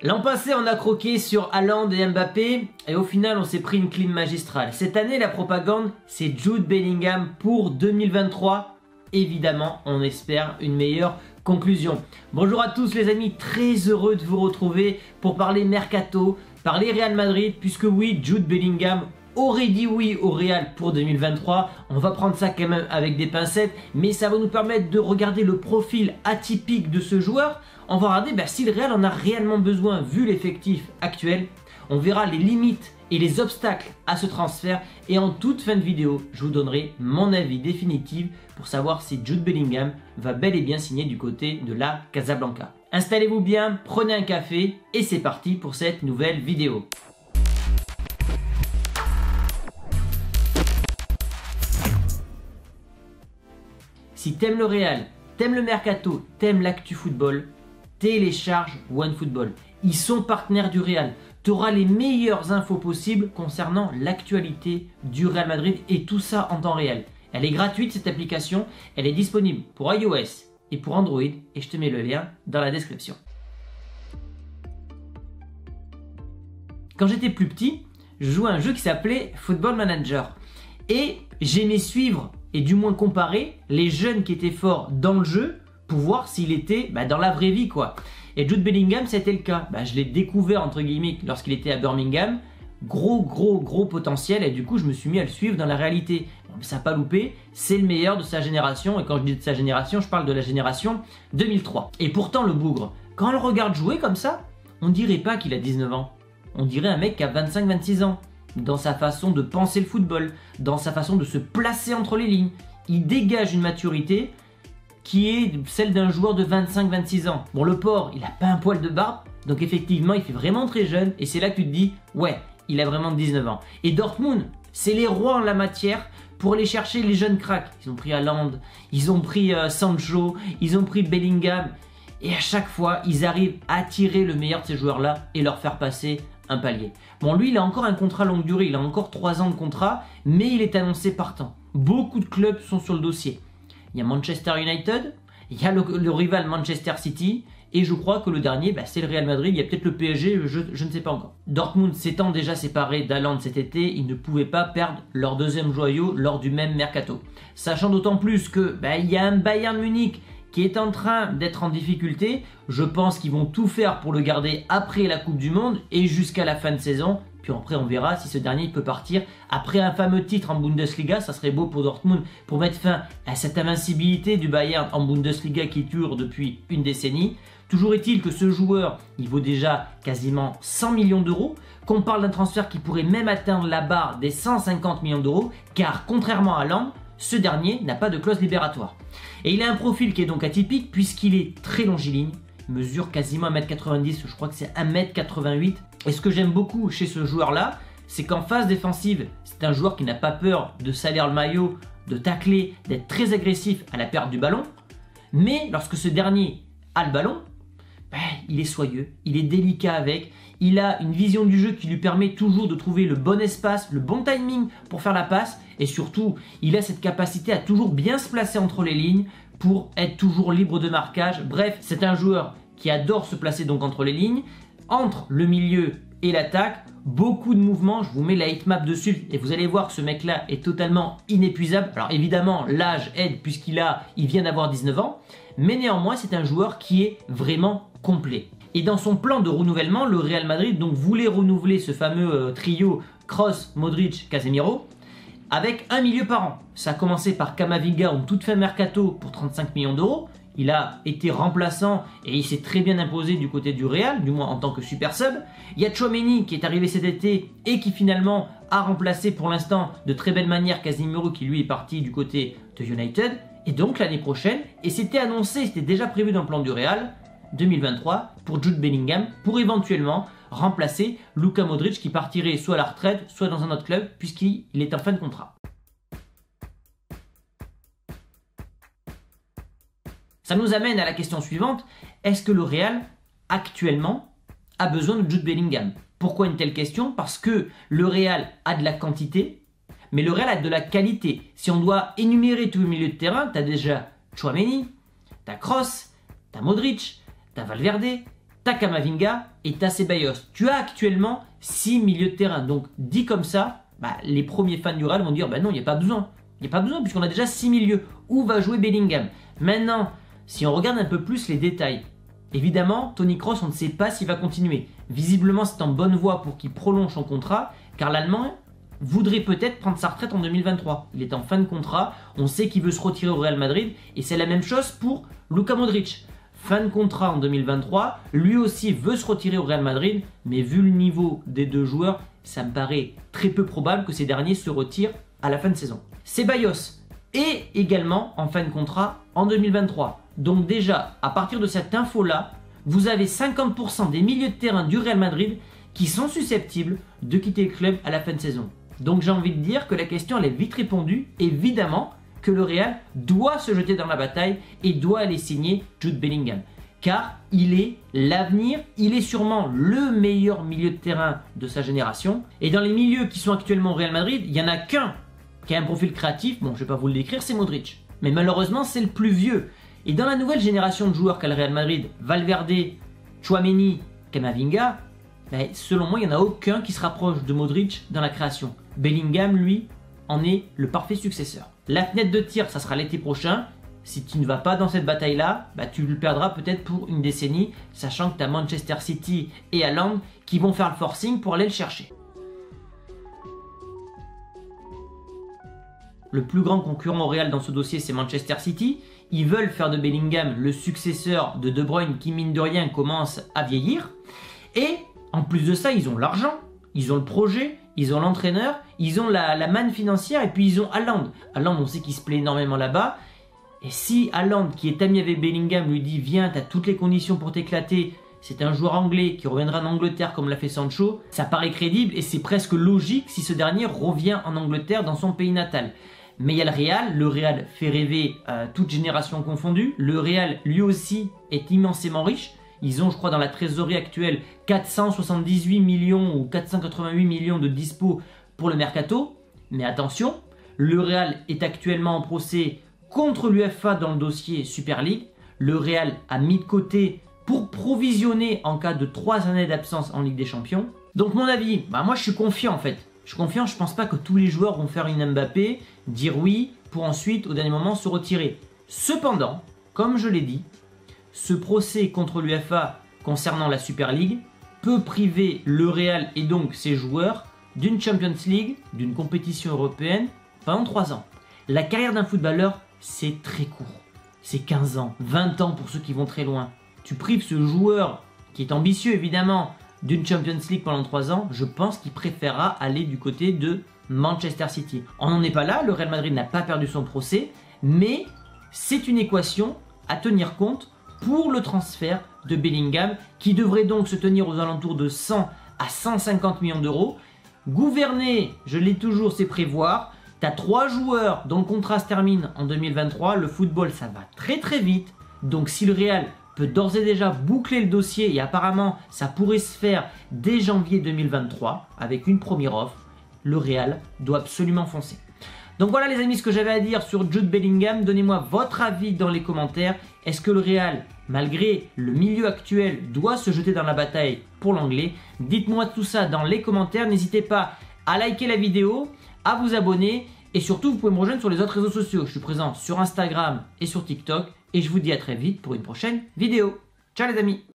L'an passé, on a croqué sur Haaland et Mbappé et au final, on s'est pris une clim magistrale. Cette année, la propagande, c'est Jude Bellingham pour 2023. Évidemment, on espère une meilleure conclusion. Bonjour à tous les amis, très heureux de vous retrouver pour parler Mercato, parler Real Madrid, puisque oui, Jude Bellingham aurait dit oui au Real pour 2023. On va prendre ça quand même avec des pincettes, mais ça va nous permettre de regarder le profil atypique de ce joueur. On va regarder si le Real en a réellement besoin vu l'effectif actuel. On verra les limites et les obstacles à ce transfert. Et en toute fin de vidéo, je vous donnerai mon avis définitif pour savoir si Jude Bellingham va bel et bien signer du côté de la Casablanca. Installez-vous bien, prenez un café et c'est parti pour cette nouvelle vidéo. Si t'aimes le Real, t'aimes le Mercato, t'aimes l'actu football, télécharge OneFootball. Ils sont partenaires du Real. Tu auras les meilleures infos possibles concernant l'actualité du Real Madrid et tout ça en temps réel. Elle est gratuite cette application, elle est disponible pour iOS et pour Android et je te mets le lien dans la description. Quand j'étais plus petit, je jouais à un jeu qui s'appelait Football Manager et j'aimais suivre et du moins comparer les jeunes qui étaient forts dans le jeu pour voir s'il était dans la vraie vie quoi. Et Jude Bellingham c'était le cas. Je l'ai découvert entre guillemets lorsqu'il était à Birmingham. Gros potentiel et du coup je me suis mis à le suivre dans la réalité. Ça n'a pas loupé, c'est le meilleur de sa génération et quand je dis de sa génération, je parle de la génération 2003. Et pourtant le bougre, quand on le regarde jouer comme ça, on dirait pas qu'il a 19 ans. On dirait un mec qui a 25-26 ans. Dans sa façon de penser le football, dans sa façon de se placer entre les lignes. Il dégage une maturité qui est celle d'un joueur de 25-26 ans. Bon, le porc, il a pas un poil de barbe, donc effectivement, il fait vraiment très jeune, et c'est là que tu te dis, ouais, il a vraiment 19 ans. Et Dortmund, c'est les rois en la matière pour aller chercher les jeunes cracks. Ils ont pris Haaland, ils ont pris Sancho, ils ont pris Bellingham, et à chaque fois, ils arrivent à tirer le meilleur de ces joueurs-là et leur faire passer un palier. Bon, lui, il a encore un contrat longue durée, il a encore 3 ans de contrat, mais il est annoncé partant. Beaucoup de clubs sont sur le dossier. Il y a Manchester United, il y a le rival Manchester City, et je crois que le dernier, c'est le Real Madrid, il y a peut-être le PSG, je ne sais pas encore. Dortmund s'étant déjà séparé d'Haaland cet été, ils ne pouvaient pas perdre leur deuxième joyau lors du même mercato. Sachant d'autant plus que il y a un Bayern Munich qui est en train d'être en difficulté, je pense qu'ils vont tout faire pour le garder après la Coupe du Monde et jusqu'à la fin de saison. Puis après on verra si ce dernier peut partir après un fameux titre en Bundesliga, ça serait beau pour Dortmund pour mettre fin à cette invincibilité du Bayern en Bundesliga qui dure depuis une décennie. Toujours est-il que ce joueur, il vaut déjà quasiment 100 millions d'euros, qu'on parle d'un transfert qui pourrait même atteindre la barre des 150 millions d'euros, car contrairement à Haaland, ce dernier n'a pas de clause libératoire. Et il a un profil qui est donc atypique puisqu'il est très longiligne, il mesure quasiment 1m90, je crois que c'est 1m88. Et ce que j'aime beaucoup chez ce joueur-là, c'est qu'en phase défensive, c'est un joueur qui n'a pas peur de salir le maillot, de tacler, d'être très agressif à la perte du ballon. Mais lorsque ce dernier a le ballon, il est soyeux, il est délicat avec, il a une vision du jeu qui lui permet toujours de trouver le bon espace, le bon timing pour faire la passe et surtout, il a cette capacité à toujours bien se placer entre les lignes pour être toujours libre de marquage. Bref, c'est un joueur qui adore se placer donc entre les lignes, entre le milieu et l'attaque, beaucoup de mouvements, je vous mets la heatmap dessus et vous allez voir que ce mec là est totalement inépuisable. Alors évidemment l'âge aide puisqu'il vient d'avoir 19 ans, mais néanmoins c'est un joueur qui est vraiment complet. Et dans son plan de renouvellement, le Real Madrid donc voulait renouveler ce fameux trio Kroos, Modric, Casemiro avec un milieu par an. Ça a commencé par Camavinga en toute fin mercato pour 35 millions d'euros. Il a été remplaçant et il s'est très bien imposé du côté du Real, du moins en tant que super sub. Il y a Tchouaméni qui est arrivé cet été et qui finalement a remplacé pour l'instant de très belle manière Casemiro qui lui est parti du côté de United. Et donc l'année prochaine, et c'était annoncé, c'était déjà prévu dans le plan du Real, 2023 pour Jude Bellingham pour éventuellement remplacer Luka Modric qui partirait soit à la retraite soit dans un autre club puisqu'il est en fin de contrat. Ça nous amène à la question suivante, est-ce que le Real actuellement a besoin de Jude Bellingham? Pourquoi une telle question? Parce que le Real a de la quantité, mais le Real a de la qualité. Si on doit énumérer tous les milieux de terrain, tu as déjà Tchouaméni, tu as Kroos, tu as Modric, tu as Valverde, t'as Camavinga et t'as Ceballos. Tu as actuellement 6 milieux de terrain. Donc dit comme ça, les premiers fans du Real vont dire non, il n'y a pas besoin. Il n'y a pas besoin puisqu'on a déjà 6 milieux. Où va jouer Bellingham? Maintenant, si on regarde un peu plus les détails, évidemment, Toni Kroos, on ne sait pas s'il va continuer. Visiblement, c'est en bonne voie pour qu'il prolonge son contrat, car l'Allemand voudrait peut-être prendre sa retraite en 2023. Il est en fin de contrat, on sait qu'il veut se retirer au Real Madrid, et c'est la même chose pour Luka Modric. Fin de contrat en 2023, lui aussi veut se retirer au Real Madrid, mais vu le niveau des deux joueurs, ça me paraît très peu probable que ces derniers se retirent à la fin de saison. Ceballos est également en fin de contrat en 2023. Donc déjà, à partir de cette info-là, vous avez 50% des milieux de terrain du Real Madrid qui sont susceptibles de quitter le club à la fin de saison. Donc j'ai envie de dire que la question elle est vite répondue. Évidemment que le Real doit se jeter dans la bataille et doit aller signer Jude Bellingham. Car il est l'avenir, il est sûrement le meilleur milieu de terrain de sa génération. Et dans les milieux qui sont actuellement au Real Madrid, il n'y en a qu'un qui a un profil créatif, bon je ne vais pas vous le décrire, c'est Modric. Mais malheureusement c'est le plus vieux. Et dans la nouvelle génération de joueurs qu'a le Real Madrid, Valverde, Tchouaméni, Camavinga, selon moi il n'y en a aucun qui se rapproche de Modric dans la création. Bellingham lui en est le parfait successeur. La fenêtre de tir ça sera l'été prochain. Si tu ne vas pas dans cette bataille-là, tu le perdras peut-être pour une décennie, sachant que tu as Manchester City et Haaland qui vont faire le forcing pour aller le chercher. Le plus grand concurrent au Real dans ce dossier, c'est Manchester City. Ils veulent faire de Bellingham le successeur de De Bruyne qui, mine de rien, commence à vieillir. Et en plus de ça, ils ont l'argent, ils ont le projet, ils ont l'entraîneur, ils ont la manne financière et puis ils ont Haaland. Haaland, on sait qu'il se plaît énormément là-bas. Et si Haaland, qui est ami avec Bellingham, lui dit « Viens, tu as toutes les conditions pour t'éclater », c'est un joueur anglais qui reviendra en Angleterre comme l'a fait Sancho, ça paraît crédible et c'est presque logique si ce dernier revient en Angleterre dans son pays natal. Mais il y a le Real fait rêver toute génération confondue. Le Real, lui aussi, est immensément riche. Ils ont, je crois, dans la trésorerie actuelle, 478 millions ou 488 millions de dispo pour le mercato. Mais attention, le Real est actuellement en procès contre l'UEFA dans le dossier Super League. Le Real a mis de côté pour provisionner en cas de 3 années d'absence en Ligue des Champions. Donc mon avis, moi je suis confiant en fait. Je suis confiant, je ne pense pas que tous les joueurs vont faire une Mbappé, dire oui, pour ensuite, au dernier moment, se retirer. Cependant, comme je l'ai dit, ce procès contre l'UEFA concernant la Super League peut priver le Real et donc ses joueurs d'une Champions League, d'une compétition européenne, pendant 3 ans. La carrière d'un footballeur, c'est très court. C'est 15 ans, 20 ans pour ceux qui vont très loin. Tu prives ce joueur, qui est ambitieux évidemment, d'une Champions League pendant 3 ans, je pense qu'il préférera aller du côté de Manchester City. On n'en est pas là, le Real Madrid n'a pas perdu son procès, mais c'est une équation à tenir compte pour le transfert de Bellingham, qui devrait donc se tenir aux alentours de 100 à 150 millions d'euros. Gouverner, je l'ai toujours, c'est prévoir. Tu as 3 joueurs dont le contrat se termine en 2023, le football ça va très très vite, donc si le Real peut d'ores et déjà boucler le dossier et apparemment ça pourrait se faire dès janvier 2023 avec une première offre, le Real doit absolument foncer. Donc voilà les amis ce que j'avais à dire sur Jude Bellingham, donnez-moi votre avis dans les commentaires. Est-ce que le Real, malgré le milieu actuel, doit se jeter dans la bataille pour l'anglais? Dites-moi tout ça dans les commentaires, n'hésitez pas à liker la vidéo, à vous abonner et surtout vous pouvez me rejoindre sur les autres réseaux sociaux. Je suis présent sur Instagram et sur TikTok. Et je vous dis à très vite pour une prochaine vidéo. Ciao les amis!